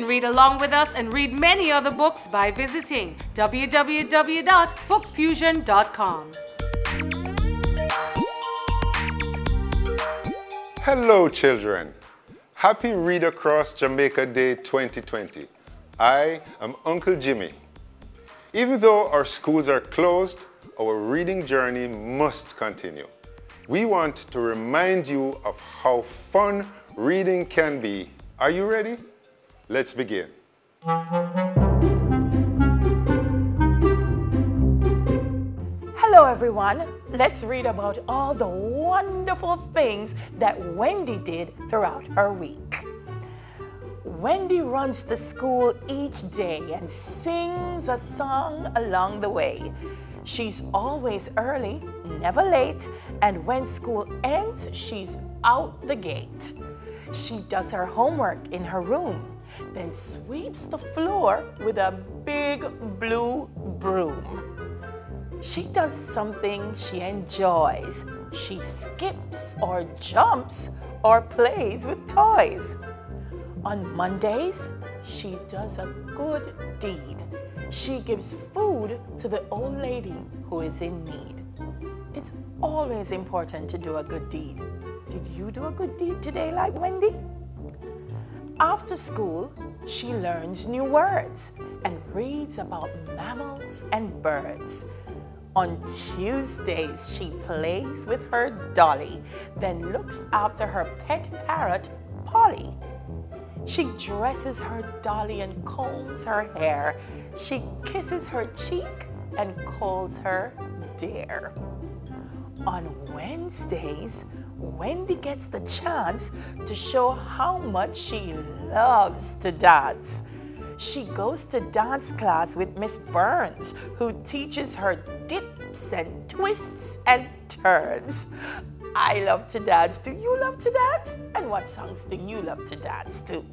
can read along with us and read many other books by visiting www.bookfusion.com. Hello children! Happy Read Across Jamaica Day 2020. I am Uncle Jimmy. Even though our schools are closed, our reading journey must continue. We want to remind you of how fun reading can be. Are you ready? Let's begin. Hello everyone. Let's read about all the wonderful things that Wendy did throughout her week. Wendy runs to school each day and sings a song along the way. She's always early, never late, and when school ends, she's out the gate. She does her homework in her room, then sweeps the floor with a big blue broom. She does something she enjoys. She skips or jumps or plays with toys. On Mondays, she does a good deed. She gives food to the old lady who is in need. It's always important to do a good deed. Did you do a good deed today like Wendy? After school, she learns new words and reads about mammals and birds. On Tuesdays, she plays with her dolly, then looks after her pet parrot, Polly. She dresses her dolly and combs her hair. She kisses her cheek and calls her dear. On Wednesdays, Wendy gets the chance to show how much she loves to dance. She goes to dance class with Miss Burns, who teaches her dips and twists and turns. I love to dance. Do you love to dance? And what songs do you love to dance to?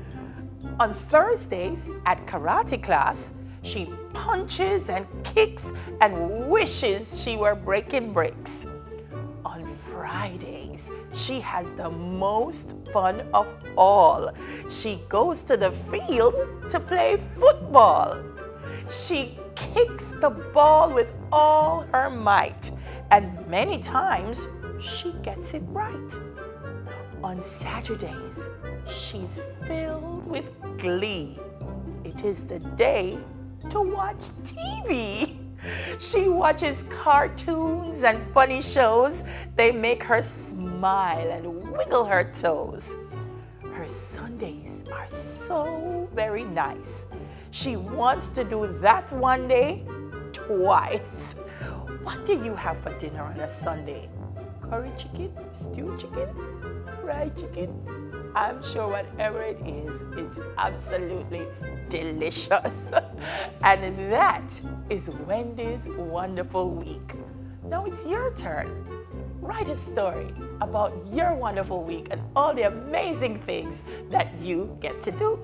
On Thursdays at karate class, she punches and kicks and wishes she were breaking bricks. On Fridays, she has the most fun of all. She goes to the field to play football. She kicks the ball with all her might, and many times she gets it right. On Saturdays, she's filled with glee. It is the day to watch TV. She watches cartoons and funny shows. They make her smile and wiggle her toes. Her Sundays are so very nice. She wants to do that one day twice. What do you have for dinner on a Sunday? Curry chicken, stewed chicken, fried chicken? I'm sure whatever it is, it's absolutely delicious. And that is Wendy's wonderful week. Now it's your turn. Write a story about your wonderful week and all the amazing things that you get to do.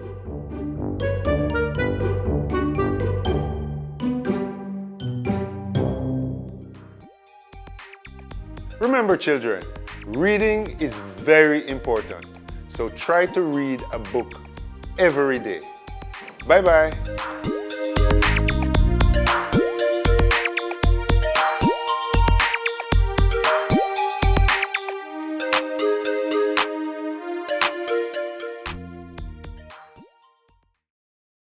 Remember children, reading is very important. So try to read a book every day. Bye-bye.